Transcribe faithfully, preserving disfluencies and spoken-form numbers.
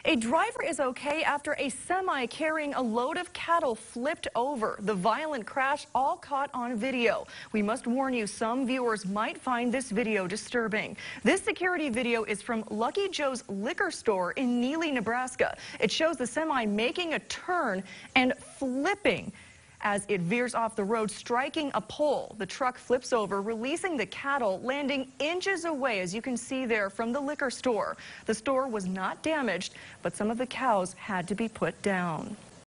A driver is okay after a semi carrying a load of cattle flipped over. The violent crash all caught on video. We must warn you, some viewers might find this video disturbing. This security video is from Lucky Joe's liquor store in Neligh, Nebraska. It shows the semi making a turn and flipping as it veers off the road, striking a pole. The truck flips over, releasing the cattle, landing inches away, as you can see there, from the liquor store. The store was not damaged, but some of the cows had to be put down.